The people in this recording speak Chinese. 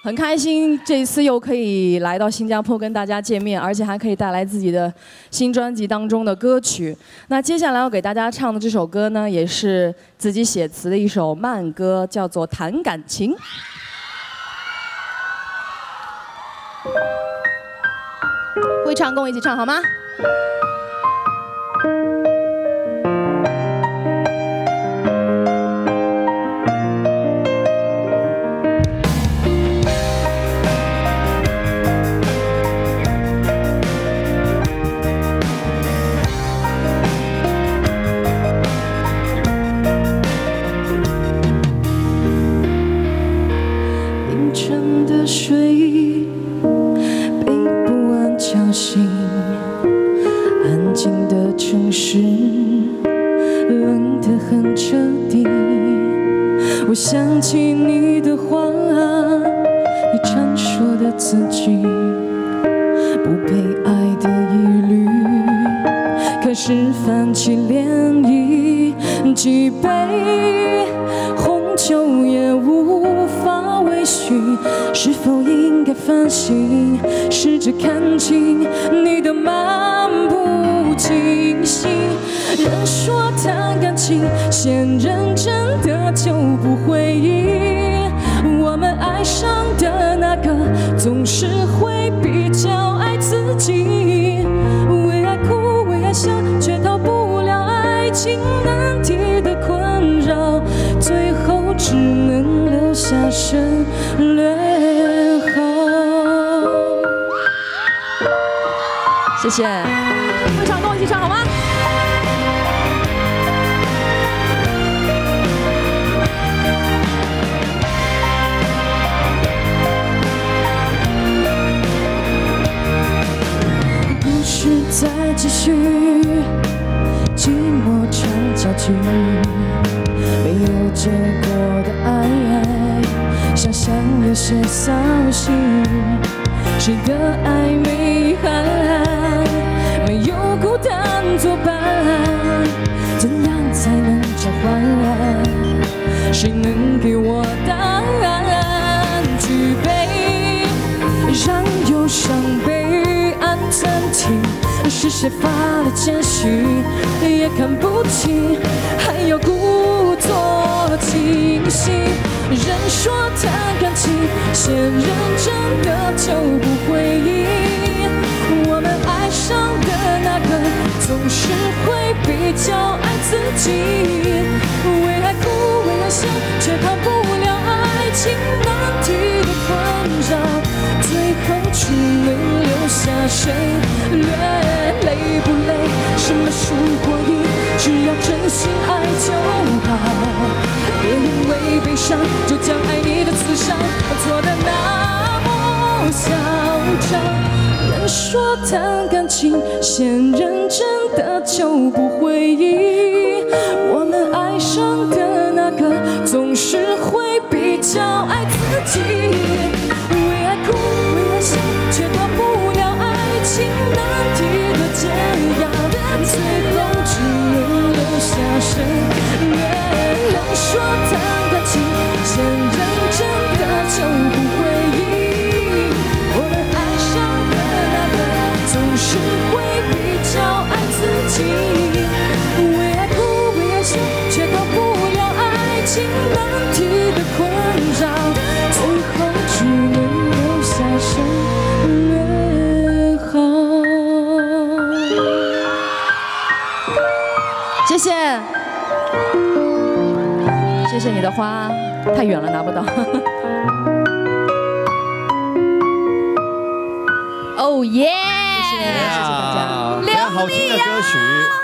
很开心这一次又可以来到新加坡跟大家见面，而且还可以带来自己的新专辑当中的歌曲。那接下来要给大家唱的这首歌呢，也是自己写词的一首慢歌，叫做《谈感情》。会唱跟我一起唱好吗？ 凌晨的水被不安叫醒，安静的城市冷得很彻底。我想起你的话，你常说的自己不被爱的疑虑，开始泛起涟漪，几杯红酒也无法维续，是否应该反省，试着看清你的漫不经心。人说谈感情，先认真的就不会赢。我们爱上的那个，总是会比较爱自己。为爱哭，为爱笑，却逃不了爱情难题的困扰，最后只能留下省略号。 谢谢，会唱跟我一起唱好吗？ 再继续，寂寞成焦距，没有结果的爱，想想有些扫兴。谁的爱没遗憾，没有孤单作伴，怎样才能交换？谁能给我答案？举杯，让忧伤被暗暂停。 是谁发了简讯，也看不清，还要故作清醒。人说谈感情，先认真的就不会赢。我们爱上的那个，总是会比较爱自己。为爱哭，为爱笑，却逃不了爱情难题的困扰，最后只能留下谁略。 累不累？什么输或赢，只要真心爱就好。别因为悲伤就将爱你的刺伤做得那么嚣张。人说谈感情，先认真的就不会赢。我们爱上的那个，总是会比较爱自己。为爱哭，为爱笑，却逃不了爱情难题。 解药，最后只能留下省略。人说谈感情，先认真的就不会赢。我们爱上的那个，总是会比较爱自己。为爱哭，为爱笑，却逃不了爱情难题的困扰，最后只能留下省略号。 谢谢，谢谢你的花，太远了拿不到。哦耶！谢谢大家， 非常好听的歌曲。